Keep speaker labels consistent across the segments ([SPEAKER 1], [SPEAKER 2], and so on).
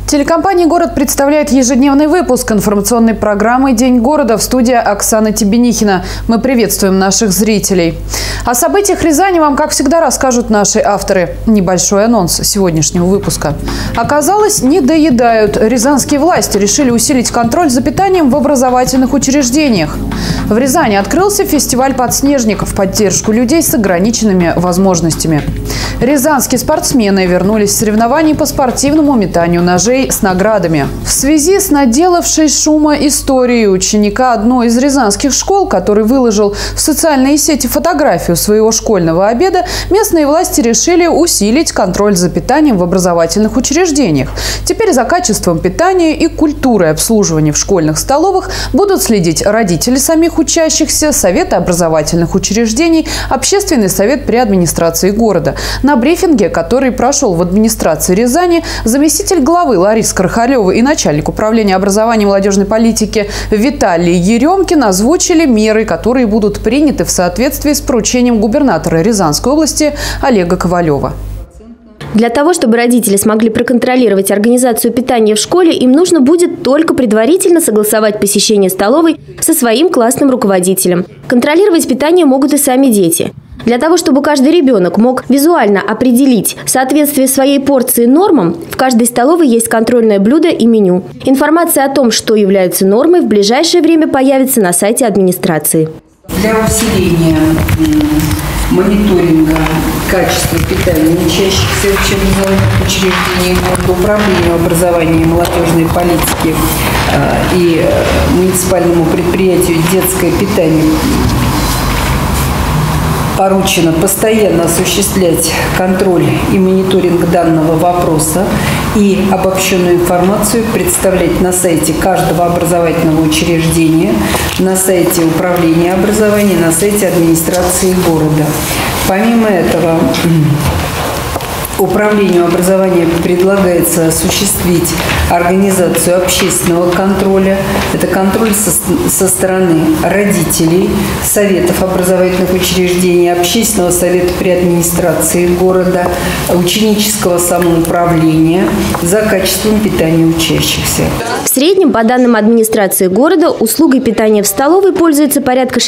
[SPEAKER 1] Телекомпания «Город» представляет ежедневный выпуск информационной программы «День города». В студии Оксана Тебенихина. Мы приветствуем наших зрителей. О событиях Рязани вам, как всегда, расскажут наши авторы. Небольшой анонс сегодняшнего выпуска. Оказалось, не доедают. Рязанские власти решили усилить контроль за питанием в образовательных учреждениях. В Рязани открылся фестиваль подснежников в поддержку людей с ограниченными возможностями. Рязанские спортсмены вернулись в соревнований по спортивному метанию ножей с наградами. В связи с наделавшей шума историей ученика одной из рязанских школ, который выложил в социальные сети фотографию своего школьного обеда, местные власти решили усилить контроль за питанием в образовательных учреждениях. Теперь за качеством питания и культурой обслуживания в школьных столовых будут следить родители самих учащихся, советы образовательных учреждений, общественный совет при администрации города. На брифинге, который прошел в администрации Рязани, заместитель главы Лариса Крахалева и начальник управления образования и молодежной политики Виталий Еремкин озвучили меры, которые будут приняты в соответствии с поручением губернатора Рязанской области Олега Ковалева.
[SPEAKER 2] Для того, чтобы родители смогли проконтролировать организацию питания в школе, им нужно будет только предварительно согласовать посещение столовой со своим классным руководителем. Контролировать питание могут и сами дети. Для того, чтобы каждый ребенок мог визуально определить соответствие своей порции нормам, в каждой столовой есть контрольное блюдо и меню. Информация о том, что является нормой, в ближайшее время появится на сайте администрации.
[SPEAKER 3] Для усиления мониторинга качества питания учащихся в общеобразовательных учреждениях Управлению образования и молодежной политики и муниципальному предприятию «Детское питание» поручено постоянно осуществлять контроль и мониторинг данного вопроса и обобщенную информацию представлять на сайте каждого образовательного учреждения, на сайте управления образования, на сайте администрации города. Помимо этого, Управлению образования предлагается осуществить организацию общественного контроля. Это контроль со стороны родителей, советов образовательных учреждений, общественного совета при администрации города, ученического самоуправления за качеством питания учащихся.
[SPEAKER 2] В среднем, по данным администрации города, услугой питания в столовой пользуется порядка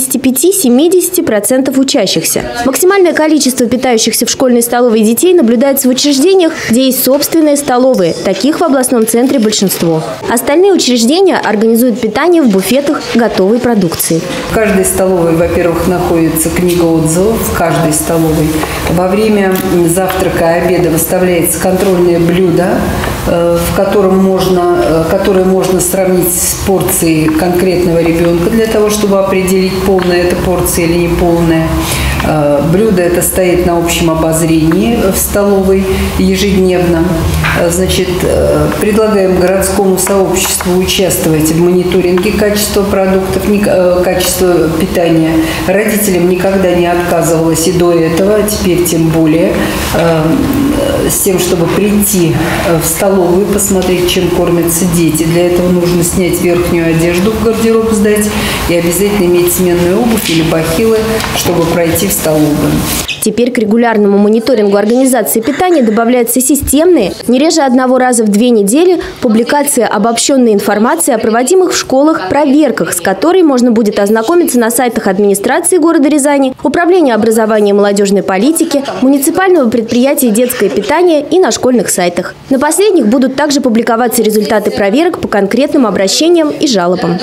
[SPEAKER 2] 65–70% учащихся. Максимальное количество питающихся в школьной столовой детей наблюдается в учреждениях, где есть собственные столовые. Таких в областном центре большинство. Остальные учреждения организуют питание в буфетах готовой продукции.
[SPEAKER 3] В каждой столовой, во-первых, находится книга отзывов, в каждой столовой. Во время завтрака и обеда выставляется контрольное блюдо, которое можно сравнить с порцией конкретного ребенка для того, чтобы определить, полная эта порция или неполная. Блюдо это стоит на общем обозрении в столовой ежедневно. Значит, предлагаем городскому сообществу участвовать в мониторинге качества продуктов, качества питания. Родителям никогда не отказывалось и до этого, а теперь тем более, с тем, чтобы прийти в столовую и посмотреть, чем кормятся дети. Для этого нужно снять верхнюю одежду, в гардероб сдать и обязательно иметь сменную обувь или бахилы, чтобы пройти в столовую.
[SPEAKER 2] Теперь к регулярному мониторингу организации питания добавляются системные, не реже одного раза в 2 недели, публикации обобщенной информации о проводимых в школах проверках, с которой можно будет ознакомиться на сайтах администрации города Рязани, Управления образования и молодежной политики, муниципального предприятия «Детское питание» и на школьных сайтах. На последних будут также публиковаться результаты проверок по конкретным обращениям и жалобам.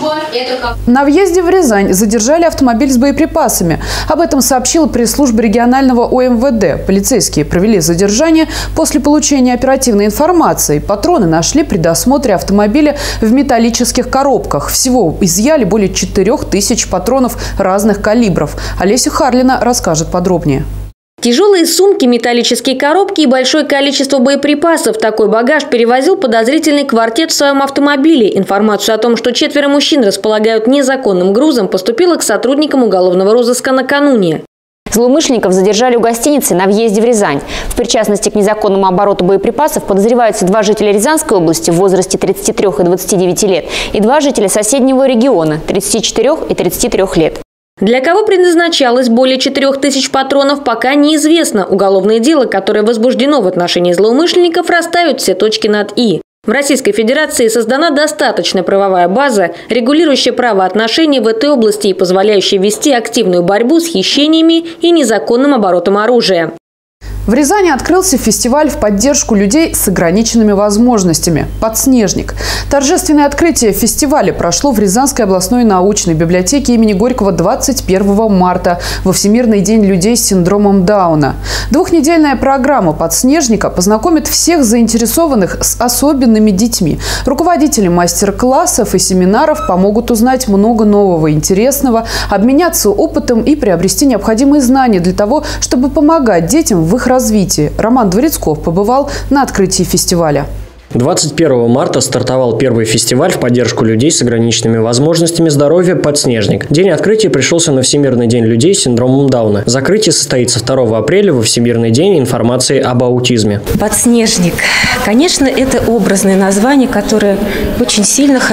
[SPEAKER 1] На въезде в Рязань задержали автомобиль с боеприпасами. Об этом сообщила пресс-служба регионального ОМВД. Полицейские провели задержание после получения оперативной информации. Патроны нашли при досмотре автомобиля в металлических коробках. Всего изъяли более 4000 патронов разных калибров. Олеся Харлина расскажет подробнее.
[SPEAKER 4] Тяжелые сумки, металлические коробки и большое количество боеприпасов. Такой багаж перевозил подозрительный квартет в своем автомобиле. Информацию о том, что 4 мужчин располагают незаконным грузом, поступила к сотрудникам уголовного розыска накануне.
[SPEAKER 5] Злоумышленников задержали у гостиницы на въезде в Рязань. В причастности к незаконному обороту боеприпасов подозреваются 2 жителя Рязанской области в возрасте 33 и 29 лет и 2 жителя соседнего региона – 34 и 33 лет.
[SPEAKER 4] Для кого предназначалось более 4000 патронов, пока неизвестно. Уголовное дело, которое возбуждено в отношении злоумышленников, расставит все точки над «и». В Российской Федерации создана достаточная правовая база, регулирующая правоотношения в этой области и позволяющая вести активную борьбу с хищениями и незаконным оборотом оружия.
[SPEAKER 1] В Рязани открылся фестиваль в поддержку людей с ограниченными возможностями «Подснежник». Торжественное открытие фестиваля прошло в Рязанской областной научной библиотеке имени Горького 21 марта во Всемирный день людей с синдромом Дауна. Двухнедельная программа «Подснежника» познакомит всех заинтересованных с особенными детьми. Руководители мастер-классов и семинаров помогут узнать много нового, интересного, обменяться опытом и приобрести необходимые знания для того, чтобы помогать детям в их развитии. Роман Дворецков побывал на открытии фестиваля.
[SPEAKER 6] 21 марта стартовал первый фестиваль в поддержку людей с ограниченными возможностями здоровья «Подснежник». День открытия пришелся на Всемирный день людей с синдромом Дауна. Закрытие состоится 2 апреля во Всемирный день информации об аутизме.
[SPEAKER 7] «Подснежник». Конечно, это образное название, которое очень сильно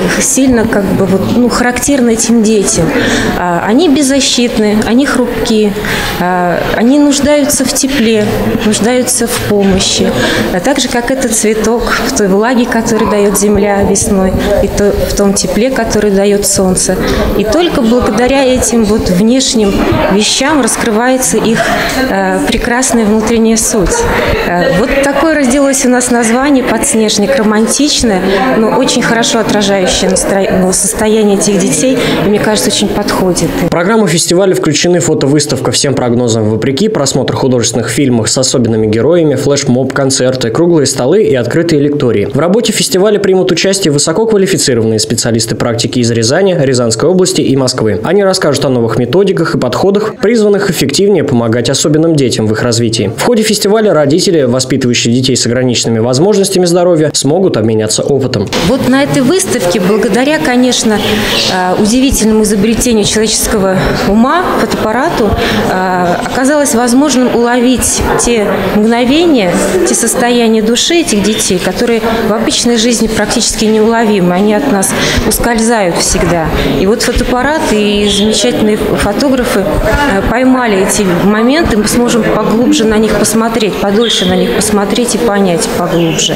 [SPEAKER 7] характерно этим детям. Они беззащитны, они хрупкие, они нуждаются в тепле, нуждаются в помощи. Так же, как этот цветок, в той влаге, которую дает земля весной, и в том тепле, который дает солнце. И только благодаря этим внешним вещам раскрывается их прекрасная внутренняя суть. Вот такое родилось у нас название «Подснежник», романтичное, но очень хорошо отражающее состояние этих детей, и, мне кажется, очень подходит.
[SPEAKER 6] В программу фестиваля включены фотовыставка «Всем прогнозам вопреки», просмотр художественных фильмов с особенными героями, флешмоб, концерты, круглые столы и открытые лектории. В работе фестиваля примут участие высококвалифицированные специалисты практики из Рязани, Рязанской области и Москвы. Они расскажут о новых методиках и подходах, призванных эффективнее помогать особенным детям в их развитии. В ходе фестиваля родители, воспитывающие детей с ограниченными возможностями здоровья, смогут обменяться опытом.
[SPEAKER 7] Вот на этой выставке, благодаря, конечно, удивительному изобретению человеческого ума, фотоаппарату, оказалось возможным уловить те мгновения, те состояния души этих детей, которые в обычной жизни практически неуловимы. Они от нас ускользают всегда. И вот фотоаппарат и замечательные фотографы поймали эти моменты. Мы сможем поглубже на них посмотреть, подольше на них посмотреть и понять поглубже.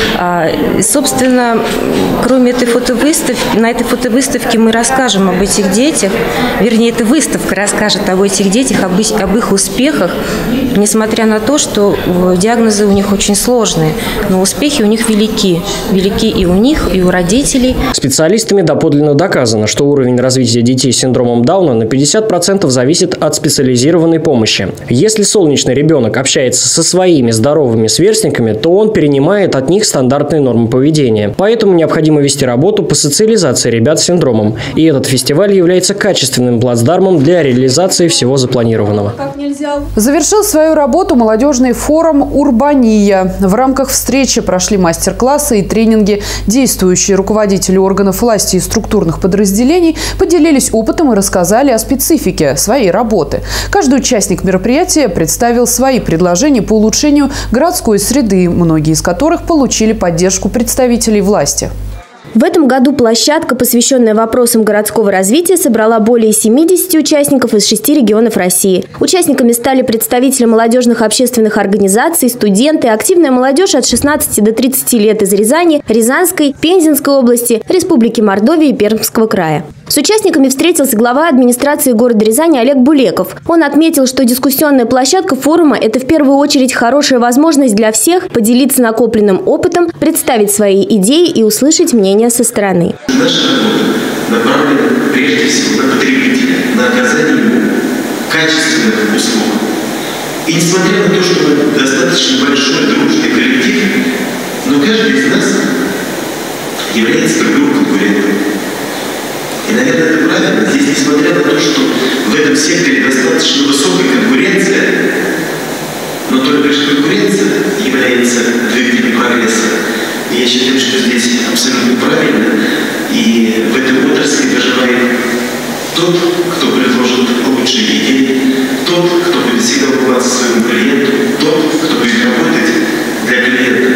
[SPEAKER 7] Собственно, кроме этой фотовыставки, на этой фотовыставке мы расскажем об этих детях, вернее, эта выставка расскажет об этих детях, об их успехах, несмотря на то, что диагнозы у них очень сложные, но успехи у них велики. Велики и у них, и у родителей.
[SPEAKER 6] Специалистами доподлинно доказано, что уровень развития детей с синдромом Дауна на 50% зависит от специализированной помощи. Если солнечный ребенок общается со своими здоровыми сверстниками, то он перенимает от них стандартные нормы поведения. Поэтому необходимо вести работу по социализации ребят с синдромом. И этот фестиваль является качественным плацдармом для реализации всего запланированного.
[SPEAKER 1] Завершил свою работу молодежный форум «Урбания». В рамках встречи прошли мастер-классы и тренинги. Действующие руководители органов власти и структурных подразделений поделились опытом и рассказали о специфике своей работы. Каждый участник мероприятия представил свои предложения по улучшению городской среды, многие из которых получили поддержку представителей власти.
[SPEAKER 2] В этом году площадка, посвященная вопросам городского развития, собрала более 70 участников из 6 регионов России. Участниками стали представители молодежных общественных организаций, студенты, активная молодежь от 16 до 30 лет из Рязани, Рязанской, Пензенской области, Республики Мордовия и Пермского края. С участниками встретился глава администрации города Рязани Олег Булеков. Он отметил, что дискуссионная площадка форума – это в первую очередь хорошая возможность для всех поделиться накопленным опытом, представить свои идеи и услышать мнение со стороны.
[SPEAKER 8] Наша работа направлена прежде всего на потребителя, на оказание качественных услуг. И несмотря на то, что мы достаточно большой дружный коллектив, но каждый из нас является друг другу конкурентом. И, наверное, это правильно. Здесь, несмотря на то, что в этом секторе достаточно высокая конкуренция, но только лишь конкуренция является двигателем прогресса. И я считаю, что здесь абсолютно правильно. И в этой отрасли доживает тот, кто предложит лучшие идеи, тот, кто будет всегда улыбаться своему клиенту, тот, кто будет работать для клиента.
[SPEAKER 2] Из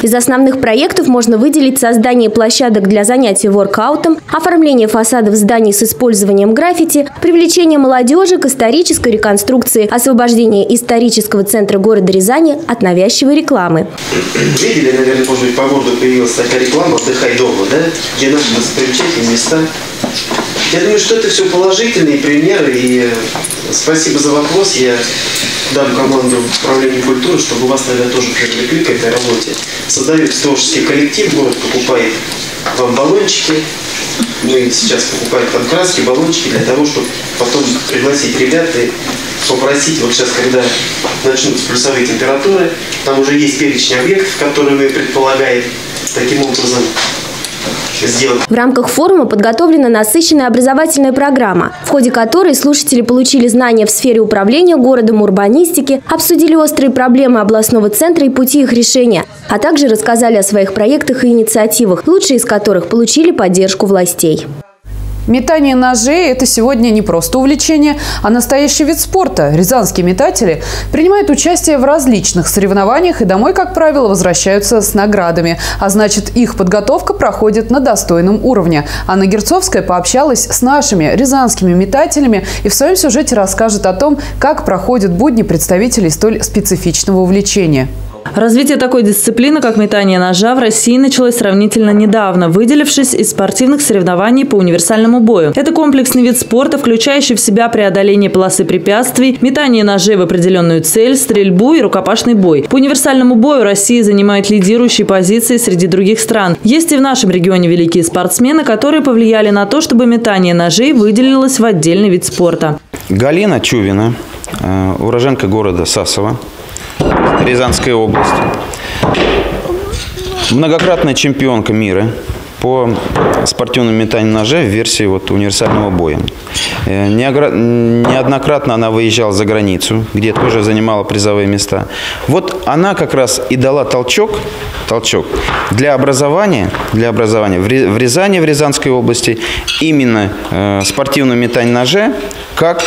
[SPEAKER 2] Из основных проектов можно выделить создание площадок для занятий воркаутом, оформление фасадов зданий с использованием граффити, привлечение молодежи к исторической реконструкции, освобождение исторического центра города Рязани от навязчивой рекламы.
[SPEAKER 9] Видели, наверное, может быть, по городу появилась такая реклама «Отдыхай дома», да? Где наши достопримечательные места. Я думаю, что это все положительные примеры, и спасибо за вопрос. Я дам команду управления культуры, чтобы вас тогда тоже привлекли к этой работе. Создается творческий коллектив, город покупает вам баллончики. Мы сейчас покупаем там краски, баллончики для того, чтобы потом пригласить ребят и попросить, вот сейчас, когда начнутся плюсовые температуры, там уже есть перечень объектов, которые мы предполагаем таким образом сделать.
[SPEAKER 2] В рамках форума подготовлена насыщенная образовательная программа, в ходе которой слушатели получили знания в сфере управления городом, урбанистики, обсудили острые проблемы областного центра и пути их решения, а также рассказали о своих проектах и инициативах, лучшие из которых получили поддержку властей.
[SPEAKER 1] Метание ножей – это сегодня не просто увлечение, а настоящий вид спорта. Рязанские метатели принимают участие в различных соревнованиях и домой, как правило, возвращаются с наградами. А значит, их подготовка проходит на достойном уровне. Анна Герцовская пообщалась с нашими рязанскими метателями и в своем сюжете расскажет о том, как проходят будни представителей столь специфичного увлечения.
[SPEAKER 10] Развитие такой дисциплины, как метание ножа, в России началось сравнительно недавно, выделившись из спортивных соревнований по универсальному бою. Это комплексный вид спорта, включающий в себя преодоление полосы препятствий, метание ножей в определенную цель, стрельбу и рукопашный бой. По универсальному бою Россия занимает лидирующие позиции среди других стран. Есть и в нашем регионе великие спортсмены, которые повлияли на то, чтобы метание ножей выделилось в отдельный вид спорта.
[SPEAKER 11] Галина Чувина, уроженка города Сасово, Рязанская область, многократная чемпионка мира по спортивному метанию ножа в версии универсального боя. Неоднократно она выезжала за границу, где тоже занимала призовые места. Вот она как раз и дала толчок для образования в Рязани, в Рязанской области, именно спортивного метания ножа как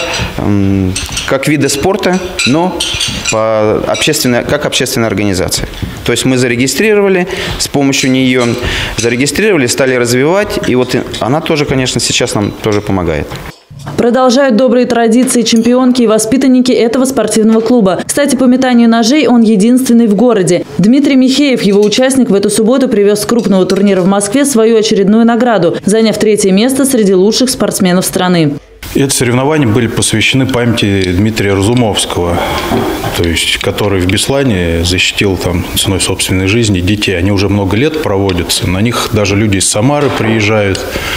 [SPEAKER 11] вида спорта, но как общественная организация. То есть мы зарегистрировали, с помощью нее стали развивать, и вот она тоже, конечно, сейчас нам тоже помогает.
[SPEAKER 10] Продолжают добрые традиции чемпионки и воспитанники этого спортивного клуба. Кстати, по метанию ножей он единственный в городе. Дмитрий Михеев, его участник, в эту субботу привез с крупного турнира в Москве свою очередную награду, заняв 3-е место среди лучших спортсменов страны.
[SPEAKER 12] Эти соревнования были посвящены памяти Дмитрия Разумовского, то есть, который в Беслане защитил ценой собственной жизни детей. Они уже много лет проводятся, на них даже люди из Самары приезжают.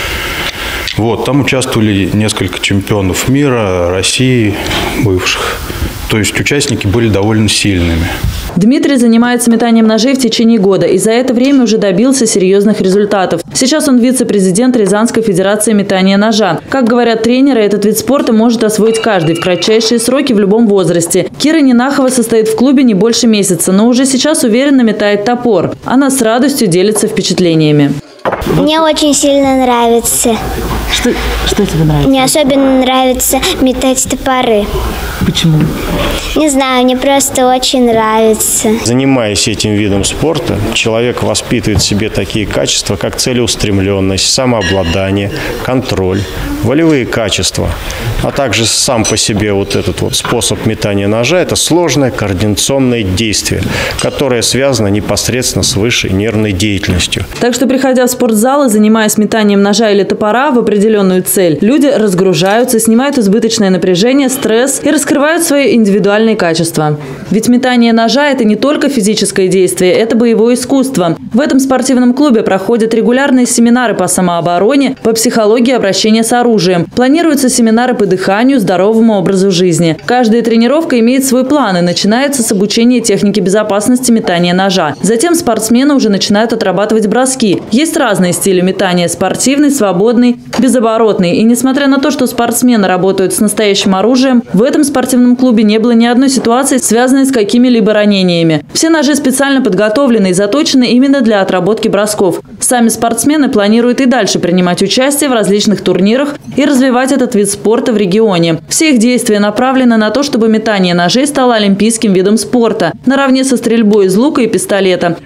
[SPEAKER 12] Там участвовали несколько чемпионов мира, России, бывших. То есть участники были довольно сильными.
[SPEAKER 10] Дмитрий занимается метанием ножей в течение года и за это время уже добился серьезных результатов. Сейчас он вице-президент Рязанской федерации метания ножа. Как говорят тренеры, этот вид спорта может освоить каждый в кратчайшие сроки в любом возрасте. Кира Нинахова состоит в клубе не больше месяца, но уже сейчас уверенно метает топор. Она с радостью делится впечатлениями.
[SPEAKER 13] Мне очень сильно нравится.
[SPEAKER 10] Что тебе нравится?
[SPEAKER 13] Мне особенно нравится метать топоры.
[SPEAKER 10] Почему?
[SPEAKER 13] Не знаю, мне просто очень нравится.
[SPEAKER 14] Занимаясь этим видом спорта, человек воспитывает в себе такие качества, как целеустремленность, самообладание, контроль, волевые качества. А также сам по себе этот способ метания ножа – это сложное координационное действие, которое связано непосредственно с высшей нервной деятельностью.
[SPEAKER 10] Так что, приходя в спортзал и занимаясь метанием ножа или топора в определенную цель, люди разгружаются, снимают избыточное напряжение, стресс и раскрывают свои индивидуальные качества. Ведь метание ножа – это не только физическое действие, это боевое искусство. В этом спортивном клубе проходят регулярные семинары по самообороне, по психологии обращения с оружием. Планируются семинары по дыханию, здоровому образу жизни. Каждая тренировка имеет свой план и начинается с обучения техники безопасности метания ножа. Затем спортсмены уже начинают отрабатывать броски. Есть разные стили метания – спортивный, свободный, безоборотный. И несмотря на то, что спортсмены работают с настоящим оружием, в этом спортивном клубе не было ни одной ситуации, связанной с какими-либо ранениями. Все ножи специально подготовлены и заточены именно для отработки бросков. Сами спортсмены планируют и дальше принимать участие в различных турнирах и развивать этот вид спорта в регионе. Все их действия направлены на то, чтобы метание ножей стало олимпийским видом спорта, наравне со стрельбой из лука и пистолета.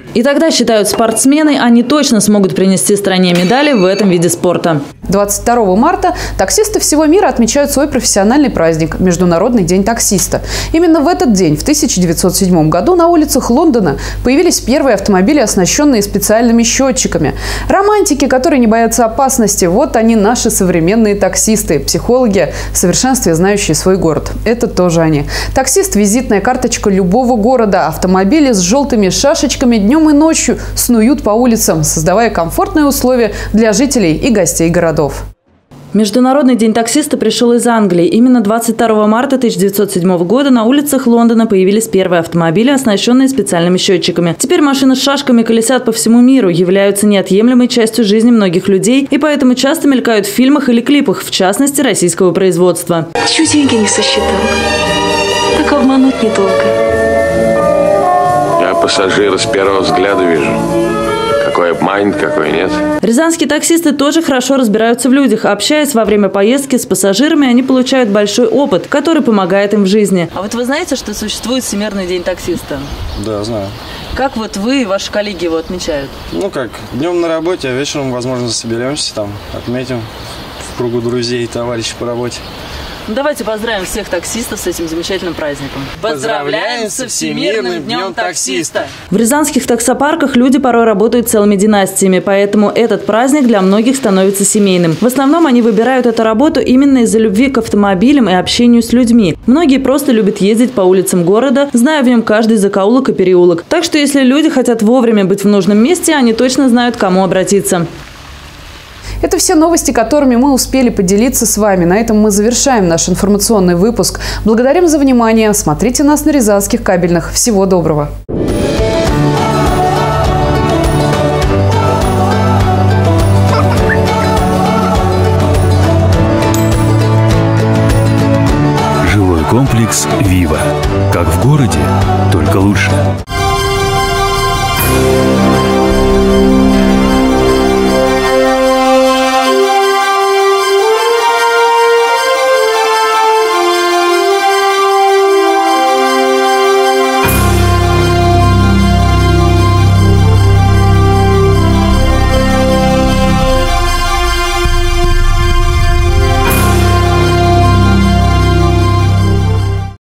[SPEAKER 10] И тогда, считают спортсмены, они точно смогут принести стране медали в этом виде спорта.
[SPEAKER 1] 22 марта таксисты всего мира отмечают свой профессиональный праздник – Международный день таксиста. Именно в этот день, в 1907 году, на улицах Лондона появились первые автомобили, оснащенные специальными счетчиками. Романтики, которые не боятся опасности – вот они, наши современные таксисты, психологи, в совершенстве знающие свой город. Это тоже они. Таксист – визитная карточка любого города. Автомобили с желтыми шашечками днем и ночью снуют по улицам, создавая комфортные условия для жителей и гостей городов.
[SPEAKER 10] Международный день таксиста пришел из Англии. Именно 22 марта 1907 года на улицах Лондона появились первые автомобили, оснащенные специальными счетчиками. Теперь машины с шашками колесят по всему миру, являются неотъемлемой частью жизни многих людей и поэтому часто мелькают в фильмах или клипах, в частности, российского производства.
[SPEAKER 15] Чуть деньги не сосчитал. Так обмануть недолго.
[SPEAKER 16] Я пассажира с первого взгляда вижу. Какой обманет, какой нет.
[SPEAKER 10] Рязанские таксисты тоже хорошо разбираются в людях. Общаясь во время поездки с пассажирами, они получают большой опыт, который помогает им в жизни. А вот вы знаете, что существует Всемирный день таксиста?
[SPEAKER 17] Да, знаю.
[SPEAKER 10] Как вот вы и ваши коллеги его отмечают?
[SPEAKER 17] Ну как, днем на работе, а вечером, возможно, соберемся, там, отметим в кругу друзей и товарищей по работе.
[SPEAKER 10] Ну, давайте поздравим всех таксистов с этим замечательным праздником.
[SPEAKER 17] Поздравляем со Всемирным днем таксиста!
[SPEAKER 10] В рязанских таксопарках люди порой работают целыми династиями, поэтому этот праздник для многих становится семейным. В основном они выбирают эту работу именно из-за любви к автомобилям и общению с людьми. Многие просто любят ездить по улицам города, зная в нем каждый закоулок и переулок. Так что если люди хотят вовремя быть в нужном месте, они точно знают, к кому обратиться.
[SPEAKER 1] Это все новости, которыми мы успели поделиться с вами. На этом мы завершаем наш информационный выпуск. Благодарим за внимание. Смотрите нас на рязанских кабельных. Всего доброго.
[SPEAKER 18] Жилой комплекс «Вива». Как в городе, только лучше.